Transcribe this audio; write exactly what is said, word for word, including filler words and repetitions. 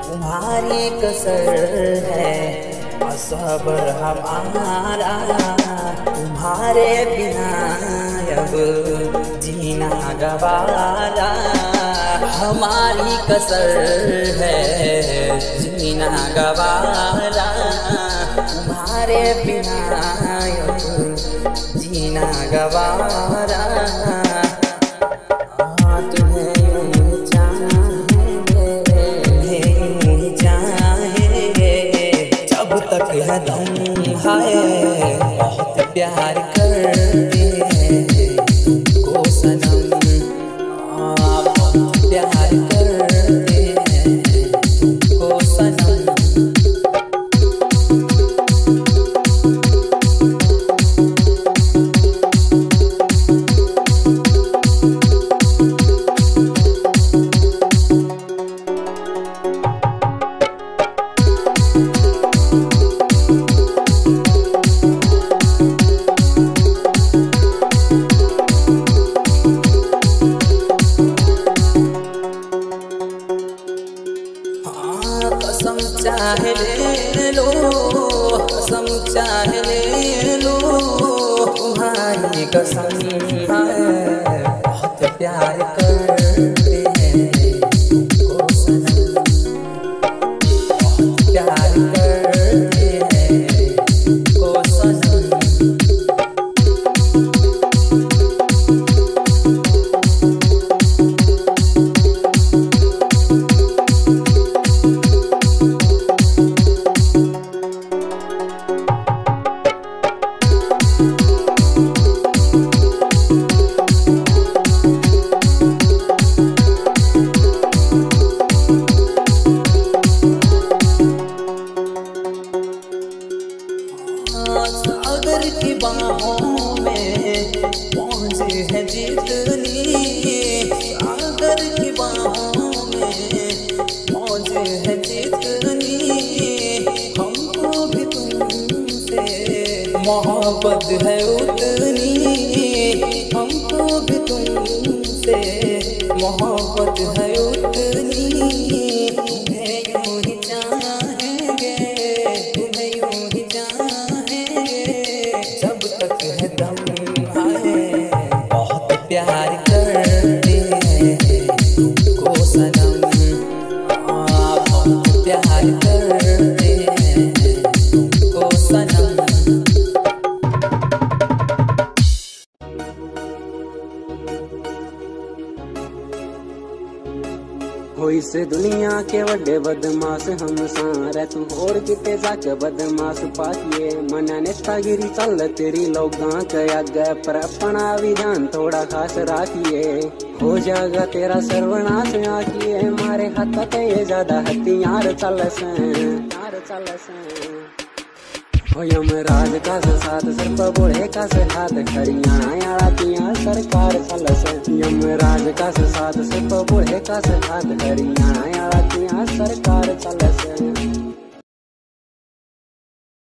तुम्हारी कसर है सब्र हमारा, तुम्हारे बिना अब जीना गवारा। हमारी कसर है जीना गवारा, तुम्हारे बिना अब जीना गवारा। है दम है बहुत प्यार करते हैं को सनम, बहुत प्यार करते हैं को सनम। कसम चाहे ले लो, कसम चाहे ले लो, तुम्हारी कसम है बहुत प्यार करते हैं को सनम, बहुत प्यार करते हैं को सनम। सागर की बाहों में पहुँचे है जितनी, सागर की बाहों में पहुँचे है जितनी, हमको भी तुमसे मोहब्बत है उतनी, हमको भी तुमसे मोहब्बत है उतनी। तुम्हें यूं ही चाहेंगे, तुम्हें यूं ही जब तक है दम है बहुत प्यार करते हैं तुमको सनम, बहुत प्यार करते हैं तुमको सनम। होई से दुनिया के वड्डे बदमाश हम सारे, तू होर किते जाके बदमाश पाकिए। मना नेतागिरी चल तेरी लोगां के आगे, पर अपना विधान थोड़ा खास राखिए। हो जाएगा तेरा सर्वनाश आखिए, मारे हाथ ते ये ज्यादा हथियार चल से यार चल से। हो यमराज का से साथ सर पर बूढ़े का से हाथ, हरियाणा यारा तिया सरकार चल से। यमराज का से साथ सर पर बूढ़े का से हाथ, हरियाणा यारा तिया सरकार चल से।